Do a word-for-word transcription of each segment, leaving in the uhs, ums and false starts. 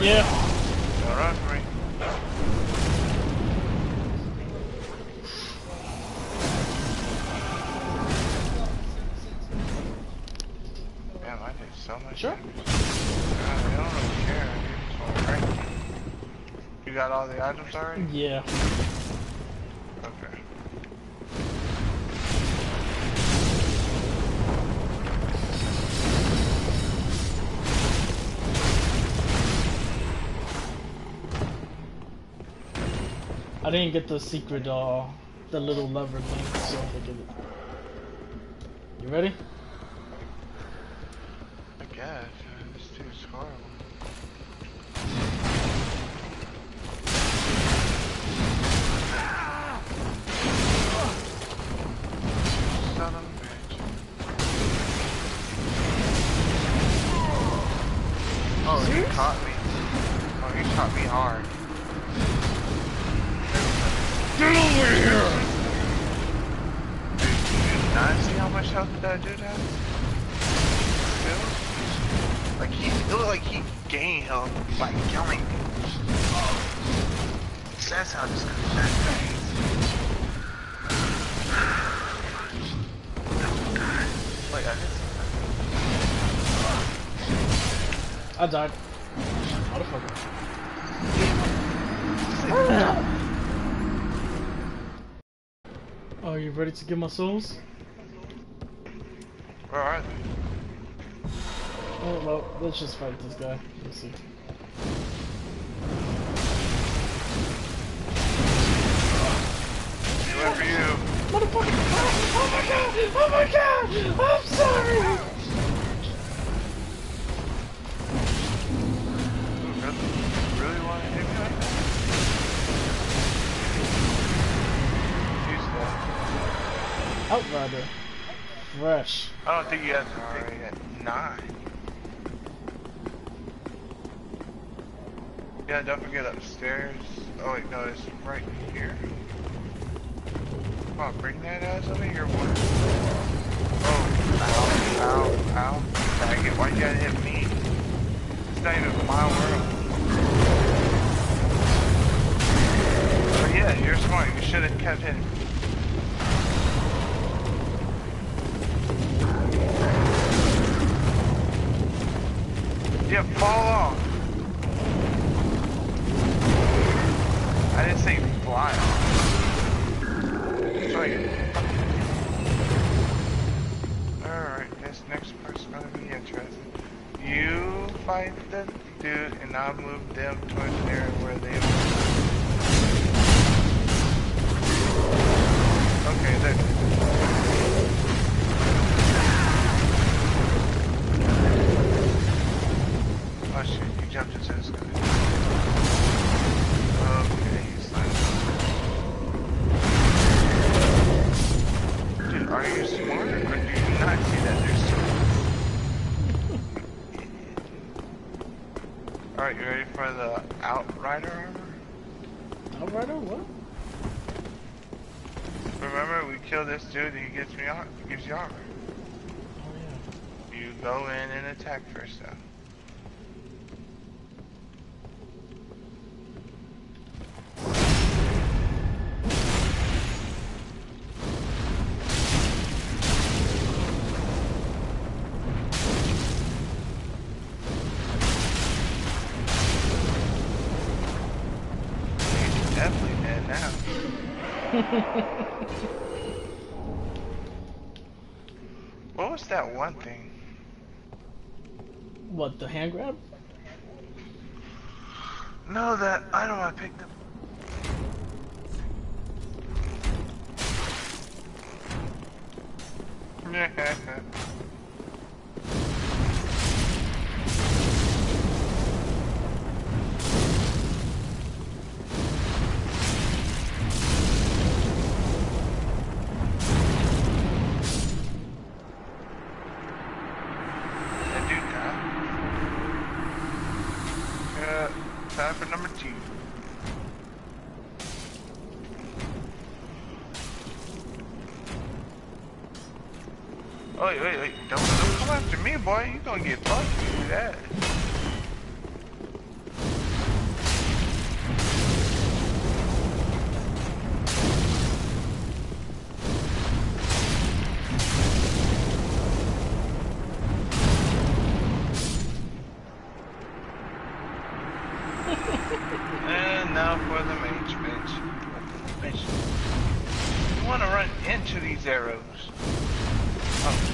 Yeah. Don't run for me. Damn, I did so much Sure. damage. God, they don't really care. They just want to break me. You got all the items already? Yeah. Okay. I didn't get the secret, uh, the little lever thing, so I get it. You ready? I guess. This dude's horrible. Son of a bitch. Oh, he caught me. Oh, he caught me hard. Get over here! Dude, did you not see how much health that dude had? Like he, it looked like he gained health by killing me. That's how this goes back. Like I didn't see I died. Motherfucker. that. Oh, you ready to get my souls? Where are they? Oh, well, let's just fight this guy. Let's see. He went for you. Motherfucker! Oh my god! Oh my god! I'm sorry! Really, really want to hit me like that? He's dead. Outrider. Fresh. I don't think you guys are already at nine. Yeah, don't forget upstairs. Oh wait, no, it's right here. Come on, bring that ass over here, boy. Oh, ow, ow, ow. Dang it, why you gotta hit me? It's not even my world. But yeah, you're smart. You should have kept hitting me. Yeah, fall off. I didn't say fly off. It's like... Alright, this next part's gonna be interesting. You fight the dude, and I'll move them towards the area where they are. Okay, there. Oh shit, he jumped into this guy. Okay, he's like... Dude, are you smart or do you not see that there's two? Alright, you ready for the Outrider armor? Outrider? What? Remember, we kill this dude and he gets me ar he gives you armor. Oh yeah. You go in and attack first though. Definitely dead now. What was that one thing? What, the hand grab? No, that item I picked up. Time for number two. Oh, wait, wait, wait. Don't, don't come after me, boy. You gonna get fucked if you do that.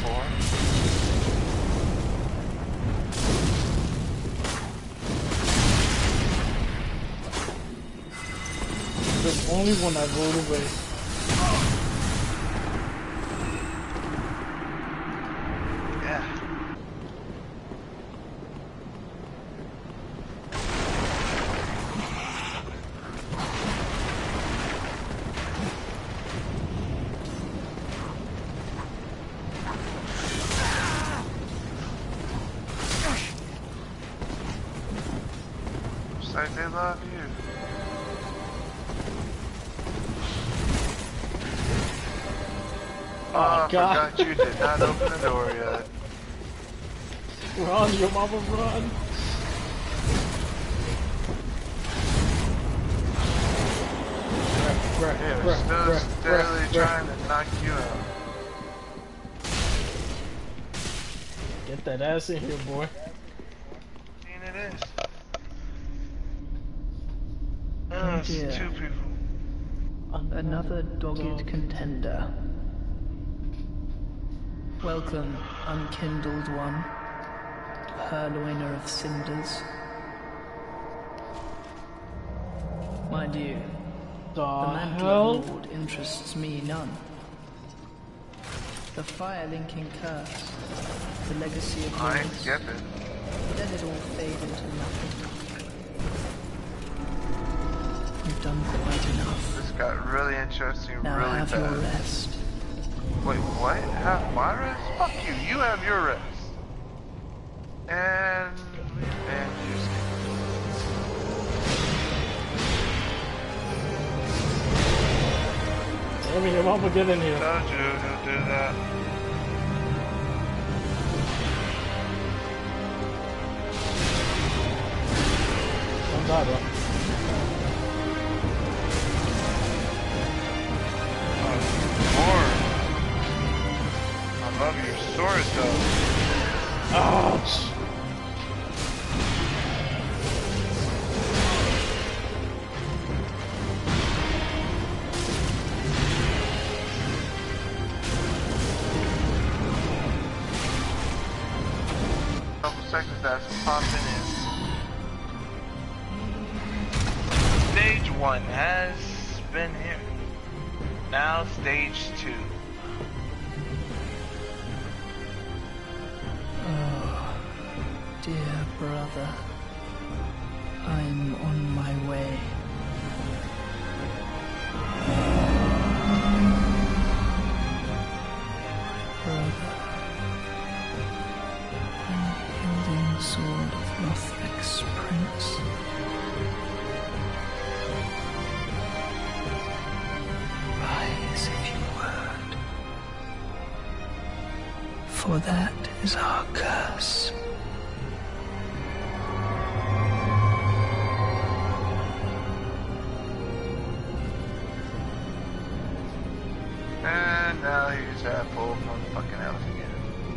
before. There's only one I rolled away. Yeah. Looks like they love you. Oh, Oh, I God. forgot you did not open the door yet. Run, your mama, run! Bruh, Yeah, bruh, still bruh, steadily bruh, trying bruh. to knock you out. Get that ass in here, boy. And it is. Oh, it's dear. two people. Another dogged contender. Welcome, unkindled one, purloiner of cinders. Mind you, The, the mantle hell? of Lord interests me none. The fire-linking curse, the legacy of I ain't lords, skipping. let it all fade into nothing. You've done quite enough. This got really interesting Now really have fast. your rest. Wait, what? Have my rest? Fuck you, you have your rest. And... and you skip. Damn it, your mama, get in here. Told you he'll do that. Don't die, bro. Sword. I love your sword though. Ouch! Couple seconds that's popping in. Stage one has been here. Now stage two. Oh, dear brother, I'm on my way. Brother, unyielding sword of Lothric's prince. Rise if you would, for that is our curse. And now he's at full motherfucking house again.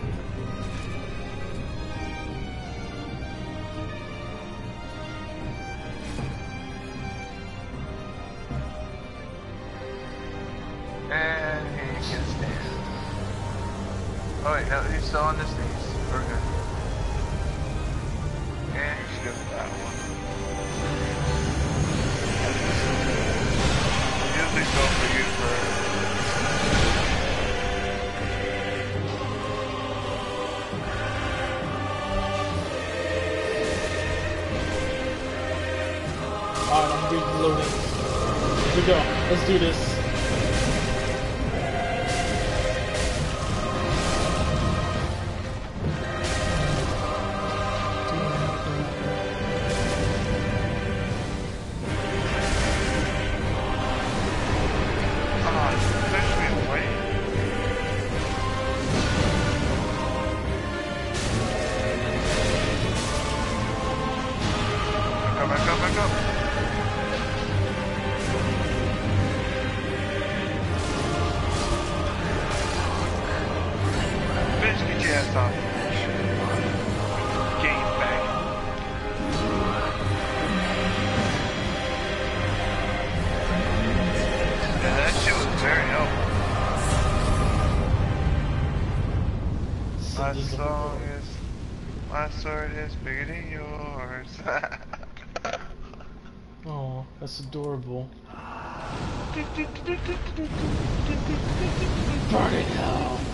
And he can stand. Oh wait, no, he's still on his knees. We're good. And he's good with that one. Usually go for you first. Alright, I'm reloading. Here we go. Let's do this. Ah, push me away. Back up, back up, back up. My this is a song is, my sword is bigger than yours. Oh, that's adorable. Burn it now.